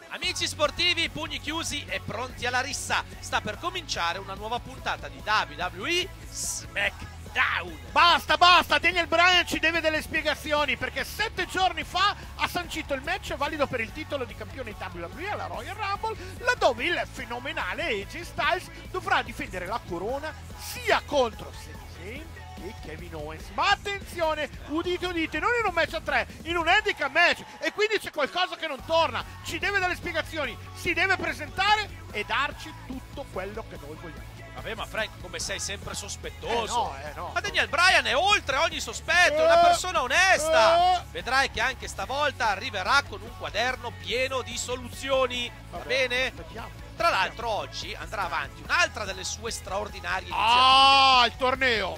Amici sportivi, pugni chiusi e pronti alla rissa. Sta per cominciare una nuova puntata di WWE SmackDown. Basta, basta, Daniel Bryan ci deve delle spiegazioni, perché 7 giorni fa ha sancito il match valido per il titolo di campione WWE alla Royal Rumble, laddove il fenomenale AJ Styles dovrà difendere la corona sia contro Sami Zayn che Kevin Owens. Ma attenzione, udite udite, non in un match a 3, in un handicap match, e quindi c'è qualcosa che non torna. Ci deve delle spiegazioni, si deve presentare e darci tutto quello che noi vogliamo. Vabbè, ma Frank, come sei sempre sospettoso. No. Ma Daniel Bryan è oltre ogni sospetto, è una persona onesta. Vedrai che anche stavolta arriverà con un quaderno pieno di soluzioni. Va bene? Vediamo. Tra l'altro oggi andrà avanti un'altra delle sue straordinarie iniziative. Ah, il torneo!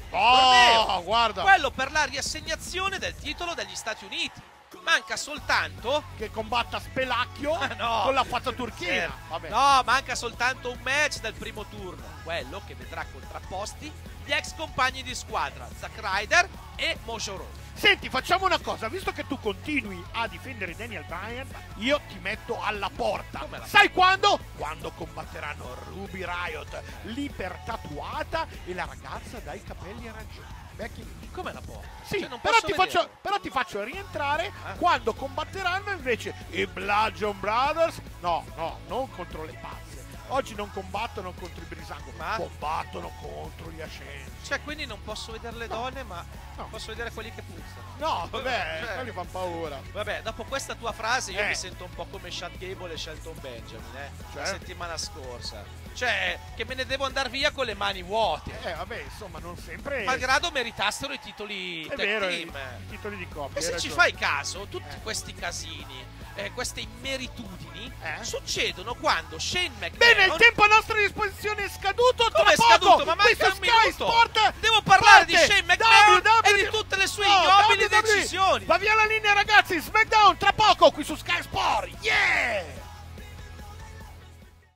Oh, guarda! Quello per la riassegnazione del titolo degli Stati Uniti. Manca soltanto che combatta Spelacchio no, con la faccia turchina. Vabbè. No, manca soltanto un match del primo turno, quello che vedrà contrapposti gli ex compagni di squadra Zack Ryder e Mojo Rawley. Senti, facciamo una cosa, visto che tu continui a difendere Daniel Bryan, io ti metto alla porta. Sai quando? Quando combatteranno Ruby Riott, l'ipertatuata e la ragazza dai capelli arancioni. Come la porta? Sì, cioè, però ti faccio rientrare quando combatteranno invece i Bludgeon Brothers. No, non contro le pazze. Oggi non combattono contro i Brisango, ma combattono contro gli ascenti. Cioè, quindi non posso vedere le donne, ma posso vedere quelli che puzzano. No, vabbè, quelli fanno paura. Vabbè, dopo questa tua frase io mi sento un po' come Chad Gable e Shelton Benjamin, la settimana scorsa. Cioè, che me ne devo andare via con le mani vuote. Vabbè, insomma, non sempre. Malgrado meritassero i titoli tag team. I titoli di coppia. E se ci fai caso, tutti questi casini, queste immeritudini succedono quando Shane McMahon... Bene, il tempo a nostra disposizione è scaduto. Come è scaduto? Ma manca un minuto. Sport. Devo parlare di Shane McMahon e di tutte le sue ignobili decisioni. Va via la linea, ragazzi. SmackDown tra poco qui su Sky Sport.